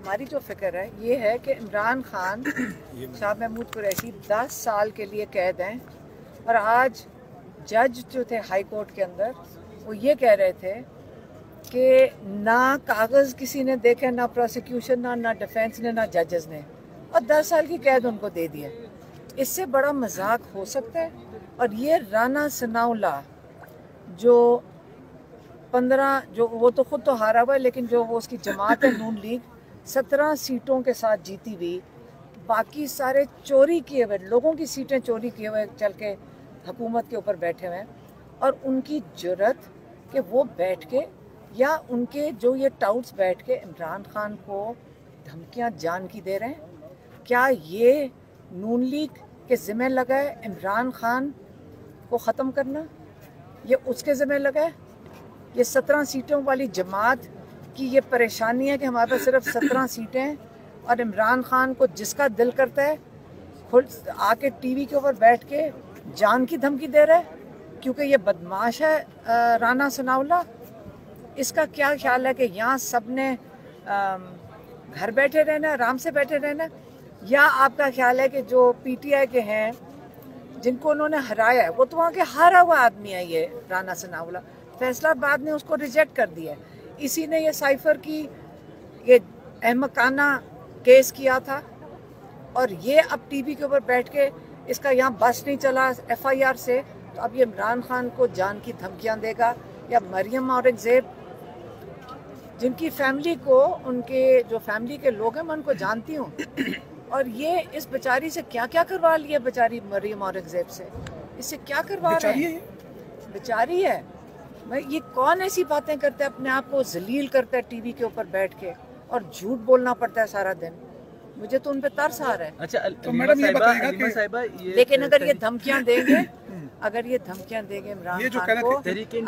हमारी जो फिक्र है ये है कि इमरान खान शाह महमूद कुरैशी 10 साल के लिए कैद हैं और आज जज जो थे हाई कोर्ट के अंदर वो ये कह रहे थे कि ना कागज़ किसी ने देखे, ना प्रोसिक्यूशन, ना डिफेंस ने, ना जजेस ने, और 10 साल की कैद उनको दे दी है। इससे बड़ा मजाक हो सकता है? और ये राना सनाउल्लाह जो 15 जो वो तो खुद तो हारा हुआ है, लेकिन जो वो उसकी जमात है नून लीग 17 सीटों के साथ जीती हुई, बाकी सारे चोरी किए हुए लोगों की सीटें चोरी किए हुए चल के हुकूमत के ऊपर बैठे हुए हैं, और उनकी जुर्रत कि वो बैठ के या उनके जो ये टाउट्स बैठ के इमरान खान को धमकियां जान की दे रहे हैं। क्या ये नून लीग के ज़िम्मे लगा है इमरान खान को ख़त्म करना? ये उसके ज़िम्मे लगा है? ये 17 सीटों वाली जमात की ये परेशानी है कि हमारे पास सिर्फ 17 सीटें हैं और इमरान खान को जिसका दिल करता है खुद आके टीवी के ऊपर बैठ के जान की धमकी दे रहा है क्योंकि ये बदमाश है राना सनाउल्लाह। इसका क्या ख्याल है कि यहाँ सब ने घर बैठे रहना, आराम से बैठे रहना, या आपका ख्याल है कि जो पीटीआई के हैं जिनको उन्होंने हराया है वो तो वहाँ के हारा हुआ आदमी है ये राना सनाउल्लाह, फैसलाबाद ने उसको रिजेक्ट कर दिया है। इसी ने ये साइफर की ये अहमकाना केस किया था और ये अब टीवी के ऊपर बैठ के इसका यहाँ बस नहीं चला एफआईआर से, तो अब ये इमरान खान को जान की धमकियाँ देगा। या मरियम औरंगजेब जिनकी फैमिली को, उनके जो फैमिली के लोग हैं मैं उनको जानती हूँ, और ये इस बेचारी से क्या क्या करवा लिया बेचारी मरियम औरंगजेब से, इससे क्या करवा रहे हैं? बेचारी है। मैं ये कौन ऐसी बातें करता है, अपने आप को जलील करता है टीवी के ऊपर बैठ के और झूठ बोलना पड़ता है सारा दिन। मुझे तो उन पे तरस आ रहा है। अच्छा तो मैडम ये बताइएगा कि लेकिन अगर ये धमकियां देंगे अगर ये धमकियां देंगे इमरान खान को,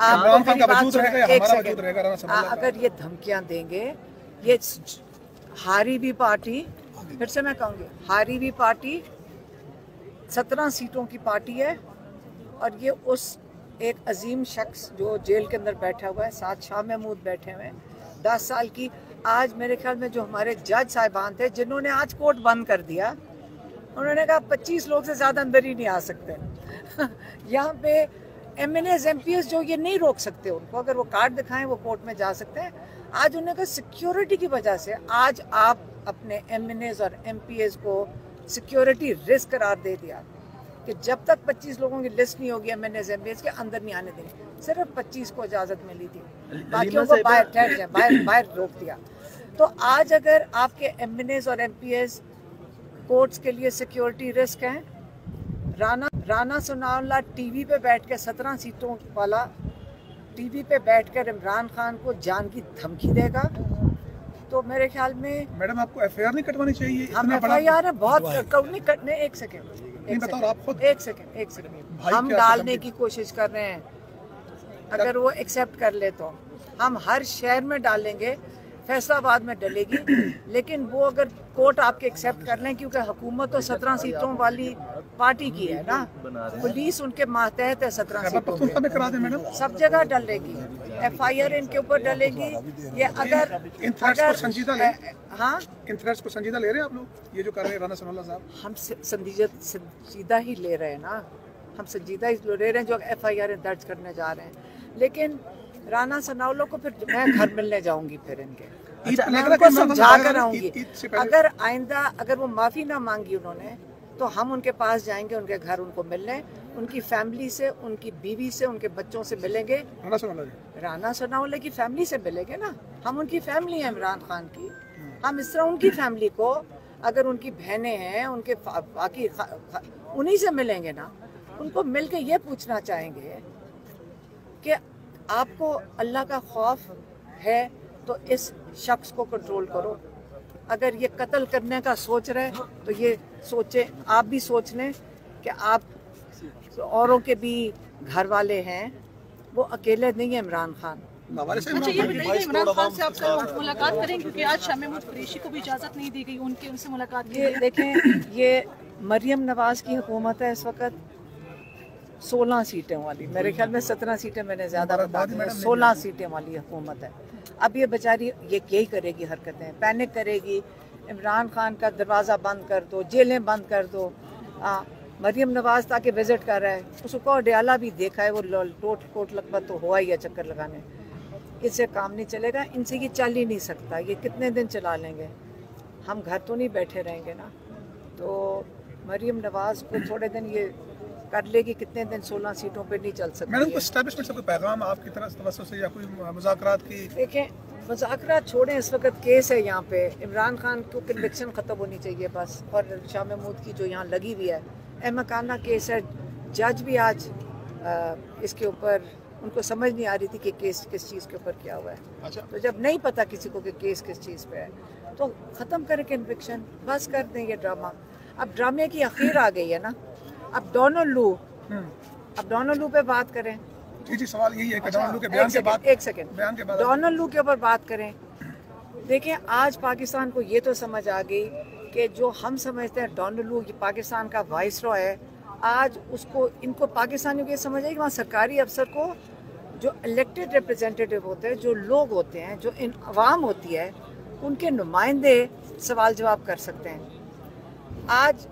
अगर ये धमकियां देंगे, ये हारी भी पार्टी, फिर से मैं कहूँगी हारी भी पार्टी 17 सीटों की पार्टी है, और ये उस एक अजीम शख्स जो जेल के अंदर बैठा हुआ है, साथ शाह महमूद बैठे हुए हैं 10 साल की। आज मेरे ख्याल में जो हमारे जज साहिबान थे जिन्होंने आज कोर्ट बंद कर दिया, उन्होंने कहा 25 लोग से ज़्यादा अंदर ही नहीं आ सकते। यहाँ पे MNAs MPs जो ये नहीं रोक सकते उनको, अगर वो कार्ड दिखाएं वो कोर्ट में जा सकते हैं। आज उन्होंने कहा सिक्योरिटी की वजह से आज आप अपने MNAs और MPs को सिक्योरिटी रिस्क करार दे दिया कि जब तक 25 लोगों की लिस्ट नहीं होगी MNAs MPs के अंदर नहीं आने देंगे। सिर्फ 25 को इजाज़त मिली थी, बाकियों को बाहर ठहर जाए, बाहर रोक दिया। तो आज अगर आपके MNAs और MPs कोर्ट्स के लिए सिक्योरिटी रिस्क हैं, राना सनाउल्लाह टीवी पे बैठ के 17 सीटों वाला टीवी पे बैठकर इमरान खान को जान की धमकी देगा, तो मेरे ख्याल में मैडम आपको एफआईआर नहीं कटवानी चाहिए। हम एफआईआर है बहुत नहीं कटने। एक सेकेंड हम डालने की कोशिश कर रहे हैं, अगर वो एक्सेप्ट कर ले तो हम हर शहर में डालेंगे, फैसलाबाद में डलेगी, लेकिन वो अगर कोर्ट आपके एक्सेप्ट कर लें, क्योंकि हुकूमत तो 17 सीटों वाली पार्टी की है ना, पुलिस उनके मातहत है 17 सीटों में, सब जगह डलेगी एफआईआर इनके ऊपर डलेगी। ये अगर हाँ इन थ्रेट्स को संजीदा ले रहे हैं आप लोग, ये जो कर रहे हैं राना सनाउल्लाह साहब? हम संजीदा ही ले रहे हैं ना, हम संजीदा ही ले रहे हैं जो एफआईआर दर्ज करने जा रहे हैं। लेकिन राना सनाउल्लाह को फिर मैं घर मिलने जाऊंगी, फिर इनके मैं उनको समझा कर आऊंगी। अगर आइंदा अगर वो माफ़ी ना मांगी उन्होंने, तो हम उनके पास जाएंगे, उनके घर उनको मिलने, उनकी फैमिली से, उनकी बीवी से, उनके बच्चों से मिलेंगे। राना सनाउल्लाह की फैमिली से मिलेंगे ना, हम उनकी फैमिली है इमरान खान की। हम इस तरह उनकी फैमिली को, अगर उनकी बहनें हैं, उनके बाकी उन्हीं से मिलेंगे ना। उनको मिल के ये पूछना चाहेंगे कि आपको अल्लाह का खौफ है तो इस शख्स को कंट्रोल करो। अगर ये कत्ल करने का सोच रहे तो ये सोचे, आप भी सोच लें कि आप औरों के भी घर वाले हैं, वो अकेले नहीं है इमरान खान। अच्छा ये बताइए इमरान खान से आप मुलाकात करें, क्योंकि आज शाह महमूद कुरैशी को भी इजाज़त नहीं दी गई उनसे मुलाकात की। ये देखें, ये मरियम नवाज की हुकूमत है इस वक्त 16 सीटें वाली, मेरे ख्याल में 17 सीटें मैंने ज़्यादा बता दी, 16 सीटें वाली हुकूमत है। अब ये बेचारी ये यही करेगी हरकतें, पैनिक करेगी। इमरान खान का दरवाज़ा बंद कर दो, जेलें बंद कर दो। मरीम नवाज़ ताकि विज़िट कर रहा है, उसको डयाला भी देखा है, वो कोट लकबत तो हुआ ही है चक्कर लगाने। इससे काम नहीं चलेगा, इनसे ये चल ही नहीं सकता। ये कितने दिन चला लेंगे? हम घर तो नहीं बैठे रहेंगे ना। तो मरीम नवाज़ को थोड़े दिन ये कर लेगी, कितने दिन 16 सीटों पे नहीं चल सकती। मैडम को एस्टैब्लिशमेंट से कोई पैगाम आपकी तरफ से या कोई मुज़ाकरात की? देखें, मुज़ाकरात छोड़ें, इस वक्त केस है यहाँ पे। इमरान खान को कन्विक्शन ख़त्म होनी चाहिए बस, और शाह महमूद की जो यहाँ लगी हुई है अहमकाना केस है। जज भी आज इसके ऊपर उनको समझ नहीं आ रही थी कि केस किस चीज़ के ऊपर किया हुआ है। अच्छा। तो जब नहीं पता किसी को कि केस किस चीज़ पे है तो ख़त्म करें कन्विक्शन, बस कर दें ये ड्रामा। अब ड्रामे की आखिर आ गई है ना। अब डोनाल्ड लू पे बात करें। जी सवाल यही है कि डोनाल्ड लू के बयान के बाद, एक सेकंड, डोनाल्ड लू के ऊपर बात करें। देखें, आज पाकिस्तान को ये तो समझ आ गई कि जो हम समझते हैं डोनाल्ड लू पाकिस्तान का वाइसरॉय है, आज उसको इनको पाकिस्तानियों को ये समझ आई कि वहाँ सरकारी अफसर को जो इलेक्टेड रिप्रेजेंटेटिव होते हैं, जो लोग होते हैं, जो इन अवाम होती है, उनके नुमाइंदे सवाल जवाब कर सकते हैं। आज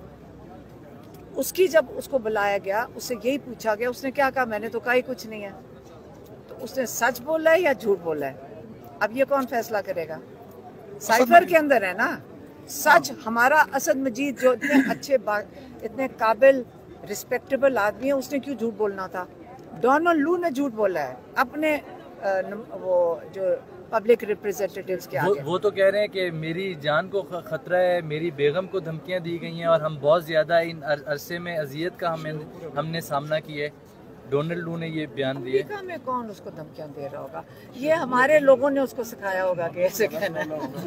उसकी जब उसको बुलाया गया, उससे यही पूछा गया, उसने क्या कहा? मैंने तो कहा ही कुछ नहीं है। तो उसने सच बोला है या झूठ बोला है? अब ये कौन फैसला करेगा? साइफर के अंदर है ना सच। हमारा असद मजीद जो इतने अच्छे इतने काबिल रिस्पेक्टेबल आदमी है, उसने क्यों झूठ बोलना था? डोनाल्ड लू ने झूठ बोला है अपने वो जो पब्लिक रिप्रेजेंटेटिव्स के आगे। वो तो कह रहे हैं कि मेरी जान को खतरा है, मेरी बेगम को धमकियां दी गई हैं और हम बहुत ज़्यादा इन अरसे में अजियत का हमने सामना किया है। डोनाल्ड लू ने ये बयान दिए। अमेरिका में कौन उसको धमकियां दे रहा होगा? ये हमारे लोगों ने उसको सिखाया होगा कि ऐसे कहना।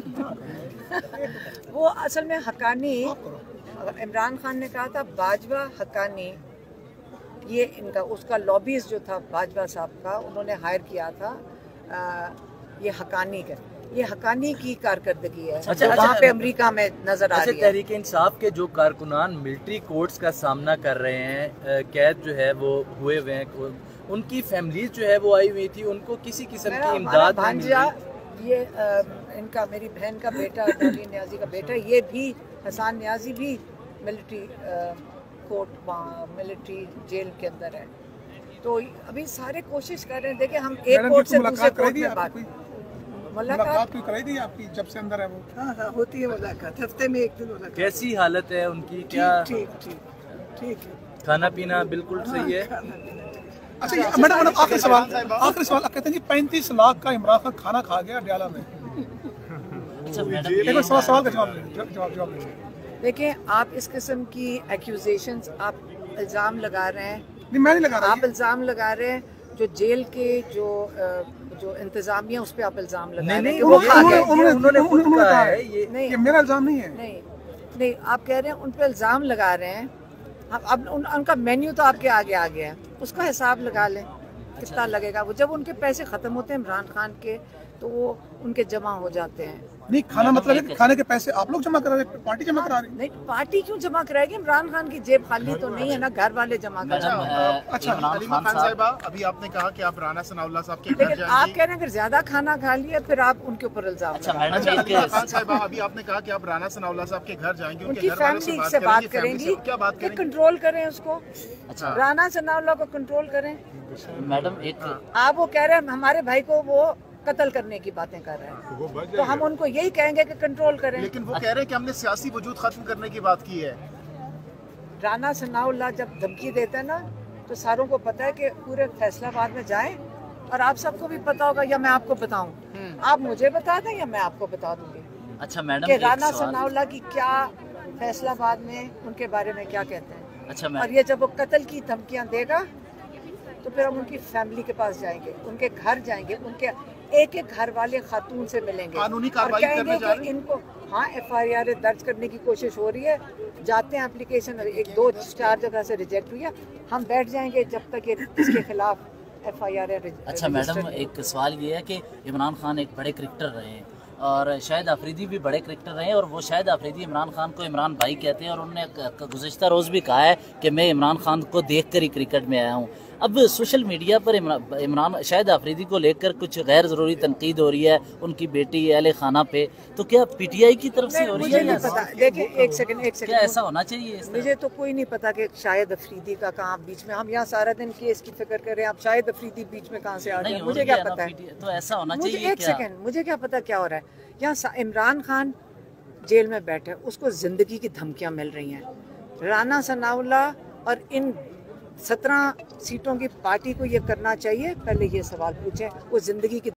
वो असल में हक्कानी, इमरान खान ने कहा था बाजवा हक्कानी, ये इनका उसका लॉबीज जो था बाजवा साहब का, उन्होंने हायर किया था ये हक्कानी का। ये हक्कानी की कारकर्दगी है। अच्छा, वहाँ पे अमेरिका में नजर आ रही है। तहरीक इंसाफ के जो कारकुनान मिलिट्री कोर्ट्स का सामना कर रहे हैं, कैद जो है वो हुए हुए हैं, उनकी फैमिलीज जो है वो आई हुई थी, उनको किसी किस्म की इमदाद भांजा, ये इनका मेरी बहन का बेटा नौरीन न्याजी का बेटा, ये भी हसन न्याजी भी मिलिट्री कोर्ट मिलिट्री जेल के अंदर है। तो अभी सारे कोशिश कर रहे हैं। देखिए, हम एक कोर्ट से दूसरे कोर्ट में बात, मुलाकात कोई कराई थी आपकी जब से अंदर है वो? हाँ, होती है मुलाकात, हफ्ते में एक दिन मुलाकात। कैसी हालत है उनकी? क्या ठीक है, खाना पीना बिल्कुल सही है? अच्छा मैडम, आखिरी सवाल। कहते हैं कि 35 लाख का इमरान खान खाना खा गया डयाला में। सवाल का जवाब। देखिए, आप इस किस्म की एक्यूजेशंस, आप इल्ज़ाम लगा रहे हैं। नहीं, मैं नहीं लगा रहा। आप इल्ज़ाम लगा रहे हैं जो जेल के जो इंतजामिया, उस पर आप इल्ज़ाम लगा रहे हैं। उन्होंने कहा है ये मेरा इल्ज़ाम नहीं है। नहीं, आप कह रहे हैं उन पर इल्ज़ाम लगा रहे हैं। अब उनका मेन्यू तो आपके आगे आ गया है, उसका हिसाब लगा लें कितना लगेगा। वो जब उनके पैसे ख़त्म होते हैं इमरान खान के, तो वो उनके जमा हो जाते हैं। नहीं, खाना मतलब है कि खाने के पैसे आप लोग जमा करा रहे, पार्टी जमा करा रही? नहीं, पार्टी क्यों जमा कराएगी? इमरान खान की जेब खाली तो नहीं है ना, घर वाले जमा करा। अच्छा, हलीमा खान साहिबा, अभी आपने कहा कि आप राना सनाउल्लाह साहब के घर लेकिन आप कह रहे हैं अगर ज्यादा खाना खा लिया फिर आप उनके ऊपर इल्जाम। हलीमा खान साहिबा, अभी आपने कहा कि आप राना सनाउल्लाह साहब के घर जाएंगे, उनकी फैमिली से बात करेंगी, क्या बात करेंगे? कंट्रोल करें उसको। अच्छा, राना सनाउल्लाह को कंट्रोल करें। मैडम आप वो कह रहे हैं हमारे भाई को वो कत्ल करने की बातें कर रहे हैं, तो हम उनको यही कहेंगे कि कंट्रोल करें। लेकिन वो कह रहे हैं कि हमने सियासी वजूद खत्म करने की बात की है। राना सनाउल्लाह जब धमकी देते हैं ना, तो सारों को पता है कि पूरे फैसलाबाद में जाएं, और आप सबको भी पता होगा, या मैं आपको बताऊं, आप मुझे बता दें या मैं आपको बता दूंगी। अच्छा मैडम, कि राना सनाउल्लाह की क्या फैसलाबाद में उनके बारे में क्या कहते हैं। अच्छा, और ये जब वो कत्ल की धमकियां देगा तो फिर हम उनकी फैमिली के पास जाएंगे, उनके घर जाएंगे, उनके एक एक घर वाले खातून से मिलेंगे, कानूनी और कार्रवाई कहेंगे करने जा कि इनको FIR दर्ज करने की कोशिश हो रही है। जाते हैं एप्लीकेशन 1-2-4 जगह से रिजेक्ट हुई है, हम बैठ जाएंगे जब तक ये इसके खिलाफ FIR। अच्छा मैडम, एक सवाल ये है कि इमरान खान एक बड़े क्रिकेटर रहे हैं और शाहिद अफरीदी भी बड़े क्रिकेटर रहे हैं, और वो शाहिद अफरीदी इमरान खान को इमरान भाई कहते हैं, और उन्होंने गुज़िश्ता रोज़ भी कहा है कि मैं इमरान खान को देख कर ही क्रिकेट में आया हूँ। अब सोशल मीडिया पर इमरान शाहिद आफरीदी को लेकर कुछ गैर ज़रूरी तनकीद हो रही है, उनकी बेटी अहले खाना पे, तो क्या पीटीआई की तरफ से हो रही मुझे है? नहीं पता। देखिए एक सेकंड क्या ऐसा होना चाहिए? मुझे तो कोई नहीं पता कि शाहिद अफरीदी का कहाँ बीच में, हम यहाँ सारा दिन केस की फिक्र कर रहे हैं, आप शाहिद अफरीदी बीच में कहाँ से आ गए, मुझे क्या पता है? तो ऐसा होना मुझे चाहिए एक सेकंड, मुझे क्या पता क्या हो रहा है यहाँ। इमरान खान जेल में बैठे, उसको जिंदगी की धमकियां मिल रही हैं। राना सनाउल्लाह और इन 17 सीटों की पार्टी को ये करना चाहिए, पहले ये सवाल पूछे, वो जिंदगी की